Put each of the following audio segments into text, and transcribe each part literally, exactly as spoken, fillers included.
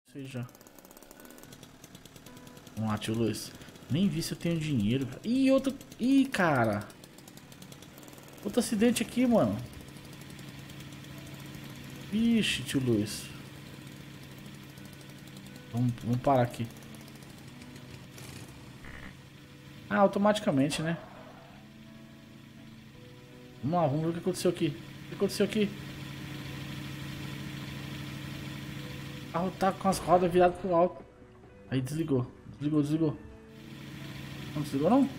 Seja. Vamos lá, tio Luiz. Nem vi se eu tenho dinheiro. Ih, outro... Ih, cara. Outro acidente aqui, mano. Vixe, tio Luiz. Vamos, vamos parar aqui. Ah, automaticamente, né? Vamos lá, vamos ver o que aconteceu aqui. O que aconteceu aqui? O carro tá com as rodas viradas pro alto. Aí desligou. Desligou, desligou. Não desligou, não? O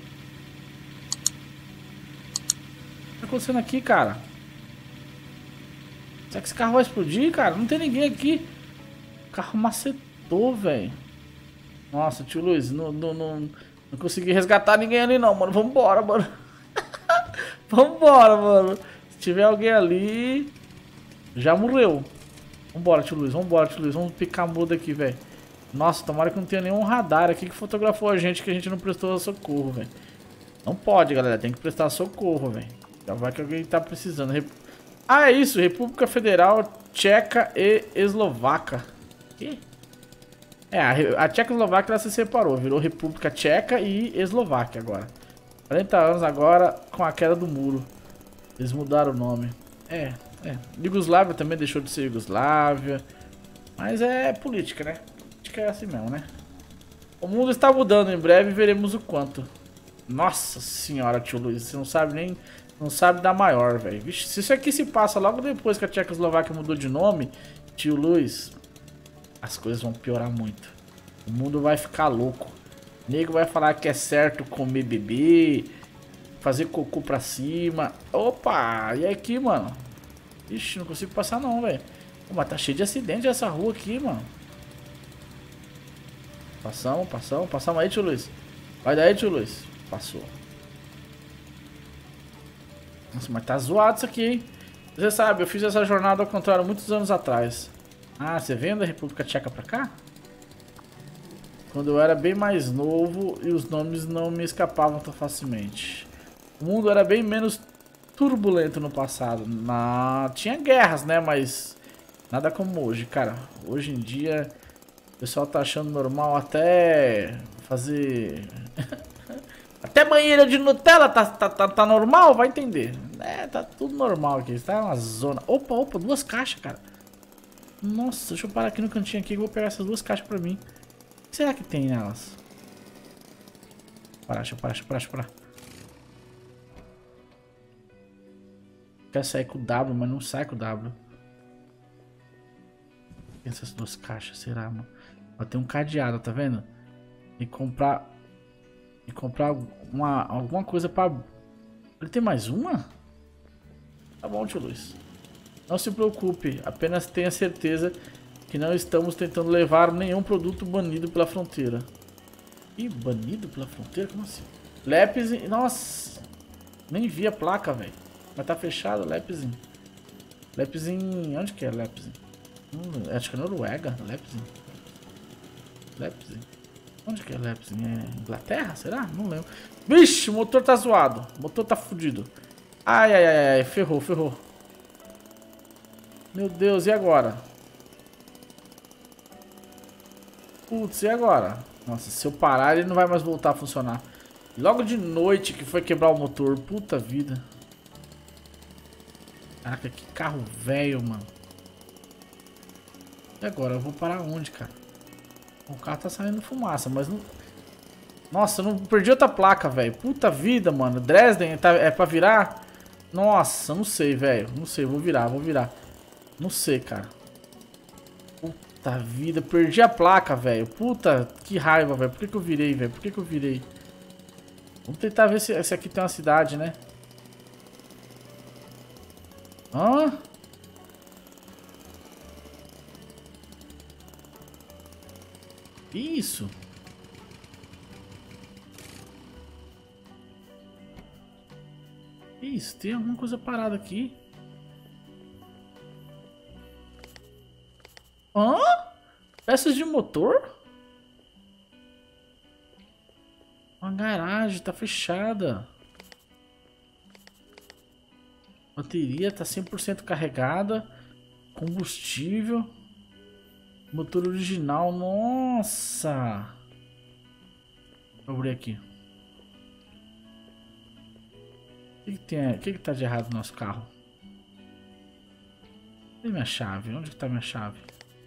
que tá acontecendo aqui, cara? Será que esse carro vai explodir, cara? Não tem ninguém aqui. O carro macetou, velho. Nossa, tio Luiz, não, não, não, não consegui resgatar ninguém ali não, mano. Vambora, mano. Vambora, mano. Se tiver alguém ali, já morreu. Vambora, tio Luiz. Vambora, tio Luiz. Vamos picar muda aqui, velho. Nossa, tomara que não tenha nenhum radar aqui que fotografou a gente, que a gente não prestou socorro, velho. Não pode, galera. Tem que prestar socorro, velho. Já vai que alguém tá precisando. Rep... Ah, é isso. República Federal Tcheca e Eslovaca. Que? É, a, a Tchecoslováquia ela se separou. Virou República Tcheca e Eslováquia agora. quarenta anos agora com a queda do muro. Eles mudaram o nome. É, é. Iugoslávia também deixou de ser Iugoslávia. Mas é política, né? Política é assim mesmo, né? O mundo está mudando. Em breve veremos o quanto. Nossa senhora, tio Luiz. Você não sabe nem... Não sabe da maior, velho. Vixe, se isso aqui se passa logo depois que a Tchecoslováquia mudou de nome, tio Luiz, as coisas vão piorar muito. O mundo vai ficar louco. O nego vai falar que é certo comer bebê, fazer cocô pra cima. Opa, e aqui, mano? Ixi, não consigo passar não, velho. Mas tá cheio de acidente essa rua aqui, mano. Passamos, passamos, passamos aí, tio Luiz. Vai daí, tio Luiz. Passou. Nossa, mas tá zoado isso aqui, hein? Você sabe, eu fiz essa jornada ao contrário muitos anos atrás. Ah, você veio da República Tcheca pra cá? Quando eu era bem mais novo e os nomes não me escapavam tão facilmente. O mundo era bem menos turbulento no passado. Na... Tinha guerras, né? Mas nada como hoje, cara. Hoje em dia o pessoal tá achando normal até fazer... Até banheira de Nutella tá, tá, tá, tá normal, vai entender. É, tá tudo normal aqui, tá uma zona. Opa, opa, duas caixas, cara. Nossa, deixa eu parar aqui no cantinho aqui que eu vou pegar essas duas caixas pra mim. O que será que tem nelas? Parar, deixa eu parar, deixa eu parar, deixa eu parar. Quer sair com o W, mas não sai com o W. Essas duas caixas, será, mano? Ó, tem um cadeado, tá vendo? E comprar... E comprar uma, alguma coisa pra... Ele tem mais uma? Tá bom, tio Luiz. Não se preocupe, apenas tenha certeza que não estamos tentando levar nenhum produto banido pela fronteira. Ih, banido pela fronteira? Como assim? Leipzig... Nossa! Nem vi a placa, velho. Mas tá fechado, Leipzig. Leipzig... Onde que é Leipzig? Hum, acho que é Noruega, Leipzig. Leipzig. Onde que é Leipzig? É Inglaterra? Será? Não lembro. Vixe, o motor tá zoado. O motor tá fudido. Ai, ai, ai, ai. Ferrou, ferrou. Meu Deus, e agora? Putz, e agora? Nossa, se eu parar ele não vai mais voltar a funcionar. Logo de noite que foi quebrar o motor. Puta vida. Caraca, que carro velho, mano. E agora? Eu vou parar onde, cara? O carro tá saindo fumaça, mas não... Nossa, eu não perdi outra placa, velho. Puta vida, mano. Dresden tá... é pra virar? Nossa, não sei, velho. Não sei, vou virar, vou virar. Não sei, cara. Puta vida, perdi a placa, velho. Puta, que raiva, velho. Por que que eu virei, velho? Por que que eu virei? Vamos tentar ver se, se aqui tem uma cidade, né? Hã? Que isso? Que isso? Tem alguma coisa parada aqui? Hã? Peças de motor? Uma garagem, tá fechada. Bateria tá cem por cento carregada. Combustível. Motor original, nossa. Vou abrir aqui. O que, que tem? O que, que tá de errado no nosso carro? Cadê minha chave? Onde que tá minha chave?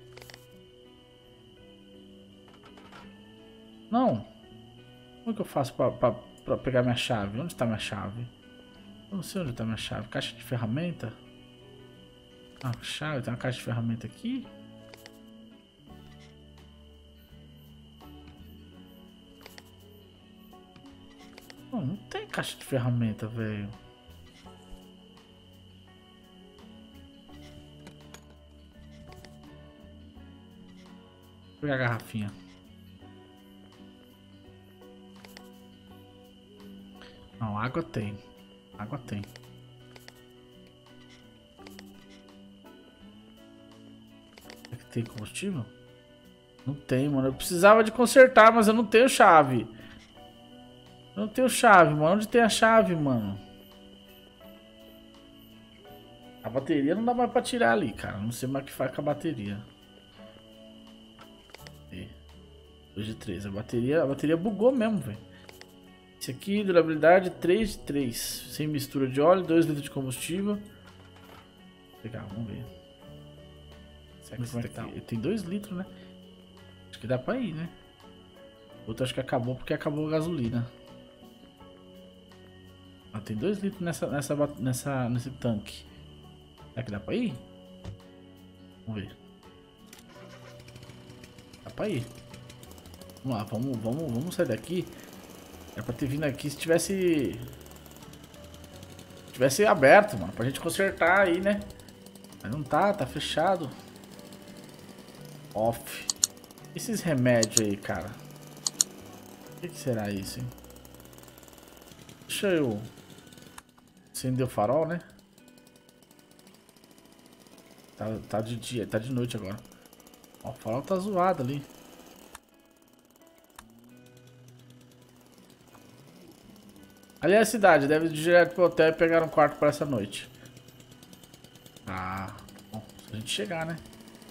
Não. Como que eu faço pra, pra, pra pegar minha chave? Onde tá minha chave? Eu não sei onde tá minha chave. Caixa de ferramenta? Ah, chave. Tem uma caixa de ferramenta aqui. Não, não tem caixa de ferramenta, velho. Vou pegar a garrafinha. Não, água tem. Água tem. Aqui tem combustível? Não tem, mano. Eu precisava de consertar, mas eu não tenho chave. Eu não tenho chave, mano. Onde tem a chave, mano? A bateria não dá mais pra tirar ali, cara. Não sei mais o que faz com a bateria. dois de três. A bateria, a bateria bugou mesmo, velho. Esse aqui, durabilidade três de três. Sem mistura de óleo, dois litros de combustível. Vou pegar, vamos ver. Será que esse daqui... Tem dois litros, né? Acho que dá pra ir, né? Outro acho que acabou porque acabou a gasolina. Ah, tem dois litros nessa, nessa, nessa, nesse tanque. Será que dá pra ir? Vamos ver. Dá pra ir. Vamos lá, vamos, vamos, vamos sair daqui. É pra ter vindo aqui se tivesse... Tivesse aberto, mano. Pra gente consertar aí, né? Mas não tá, tá fechado. Off. Esses remédios aí, cara. O que, que será isso, hein? Deixa eu... Acender o farol, né? Tá, tá de dia, tá de noite agora. Ó, o farol tá zoado ali. Ali é a cidade, deve ir direto pro hotel e pegar um quarto para essa noite. Ah, bom, se a gente chegar, né?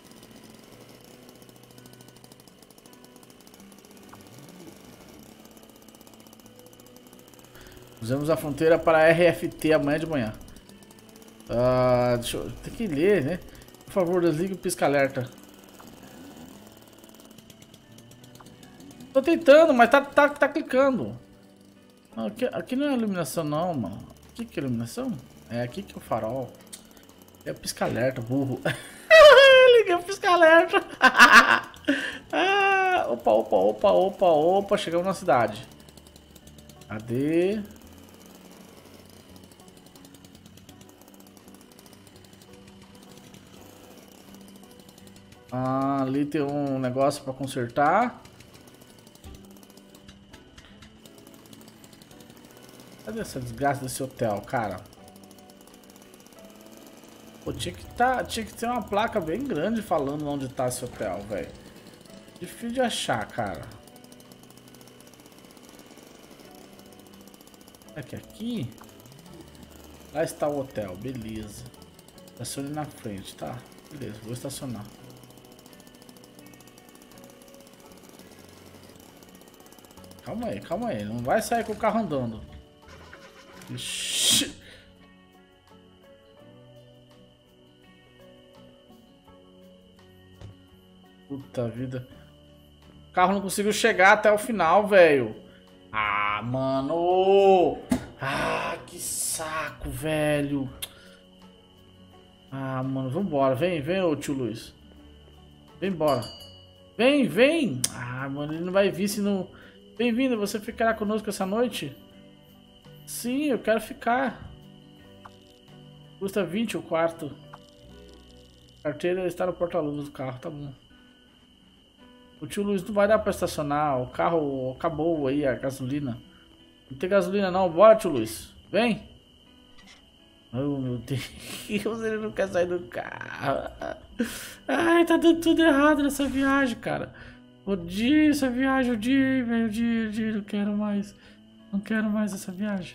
Usamos a fronteira para R F T amanhã de manhã. Ah, deixa eu... Tem que ler, né? Por favor, desligue o pisca-alerta. Tô tentando, mas tá, tá, tá clicando. Aqui, aqui não é iluminação não, mano. Aqui que é iluminação? É aqui que é o farol. É o pisca-alerta, burro. Liguei o pisca-alerta. Ah, opa, opa, opa, opa, opa. Chegamos na cidade. Cadê? Ah, ali tem um negócio pra consertar. Cadê essa desgraça desse hotel, cara? Pô, tinha que, tá, tinha que ter uma placa bem grande falando onde tá esse hotel, velho. Difícil de achar, cara. Será que é aqui? Lá está o hotel, beleza. Estacione na frente, tá? Beleza, vou estacionar. Calma aí, calma aí. Não vai sair com o carro andando. Ixi. Puta vida. O carro não conseguiu chegar até o final, velho. Ah, mano. Ah, que saco, velho. Ah, mano, vambora. Vem, vem, ô tio Luiz. Vem embora. Vem, vem. Ah, mano, ele não vai vir se não... Bem-vindo, você ficará conosco essa noite? Sim, eu quero ficar. Custa vinte o quarto. Carteira está no porta-luvas do carro, tá bom. O tio Luiz não vai dar pra estacionar. O carro acabou aí, a gasolina. Não tem gasolina não. Bora, tio Luiz. Vem. Oh, meu Deus. Ele não quer sair do carro. Ai, tá dando tudo errado nessa viagem, cara. Odiei essa viagem, odiei, velho. Odiei, odiei. Não quero mais. Não quero mais essa viagem.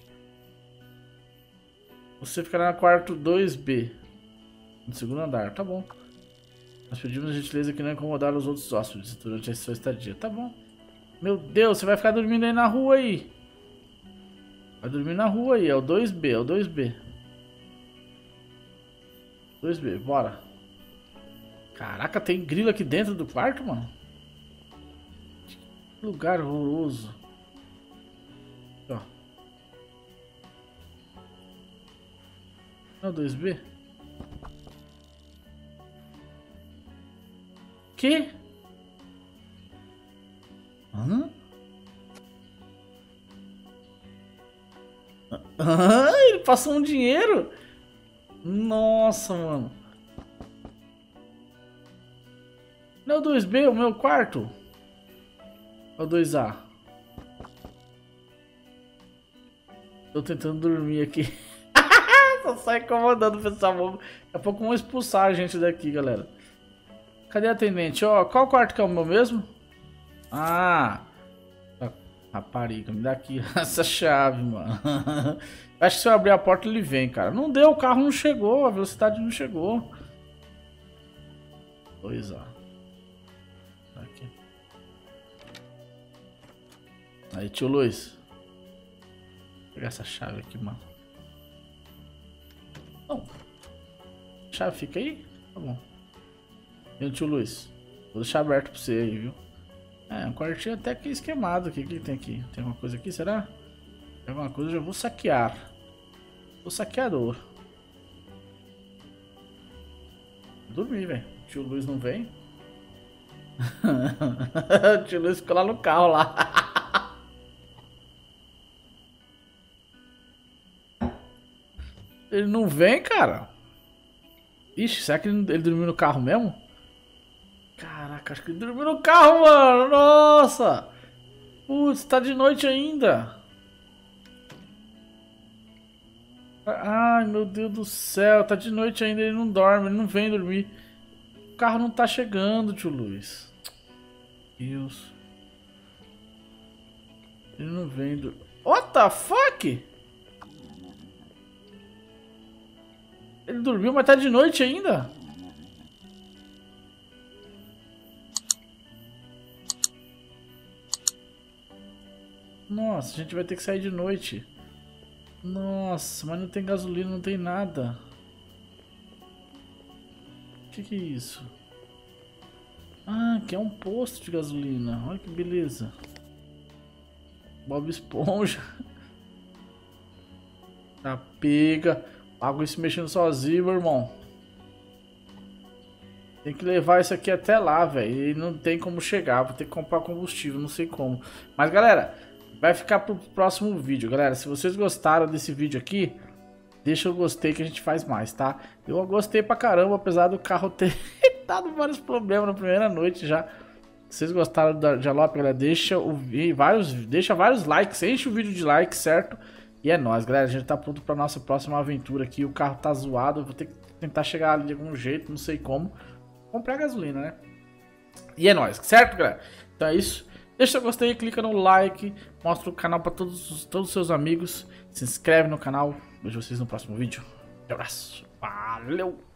Você ficará no quarto dois B. No segundo andar, tá bom. Nós pedimos a gentileza que não incomodar os outros hóspedes durante a sua estadia. Tá bom. Meu Deus, você vai ficar dormindo aí na rua aí. Vai dormir na rua aí, é o dois B, é o dois B. dois B, bora. Caraca, tem grilo aqui dentro do quarto, mano. Que lugar horroroso. Ó. É o dois B? Que? Hã? Ah, ele passou um dinheiro? Nossa, mano. Não é o dois B, o meu quarto? É o dois A? Tô tentando dormir aqui. Só sai incomodando o pessoal. Daqui a pouco vão expulsar a gente daqui, galera. Cadê a atendente? Ó, qual quarto que é o meu mesmo? Ah, rapariga, me dá aqui essa chave, mano. Acho que se eu abrir a porta ele vem, cara. Não deu, o carro não chegou, a velocidade não chegou. Dois A. Aqui. Aí, tio Luiz. Vou pegar essa chave aqui, mano. Não. A chave fica aí? Tá bom. E o tio Luiz? Vou deixar aberto pra você aí, viu? É, um quartinho até que esquemado aqui. O que tem aqui? Tem alguma coisa aqui, será? Tem alguma coisa, eu já vou saquear. Sou saqueador. Dormir, velho. Tio Luiz não vem. O tio Luiz ficou lá no carro lá. Ele não vem, cara. Ixi, será que ele, ele dormiu no carro mesmo? Caraca, acho que ele dormiu no carro, mano. Nossa. Putz, tá de noite ainda. Ai, meu Deus do céu. Tá de noite ainda, ele não dorme, ele não vem dormir. O carro não tá chegando, tio Luiz. Deus. Ele não vem dormir. What the fuck? Ele dormiu, mas tá de noite ainda? Nossa, a gente vai ter que sair de noite. Nossa, mas não tem gasolina, não tem nada. O que que é isso? Ah, aqui é um posto de gasolina. Olha que beleza. Bob Esponja. Tá, pega. Água se mexendo sozinho, meu irmão. Tem que levar isso aqui até lá, velho. E não tem como chegar. Vou ter que comprar combustível, não sei como. Mas, galera, vai ficar pro próximo vídeo. Galera, se vocês gostaram desse vídeo aqui, deixa o gostei que a gente faz mais, tá? Eu gostei pra caramba, apesar do carro ter dado vários problemas na primeira noite já. Se vocês gostaram da Jalop, galera, deixa, o, vários, deixa vários likes. Enche o vídeo de likes, certo? E é nóis, galera. A gente tá pronto pra nossa próxima aventura aqui. O carro tá zoado. Eu vou ter que tentar chegar ali de algum jeito, não sei como. Comprar gasolina, né? E é nóis, certo, galera? Então é isso. Deixa seu gostei, clica no like. Mostra o canal pra todos, todos os seus amigos. Se inscreve no canal. Vejo vocês no próximo vídeo. Um abraço. Valeu!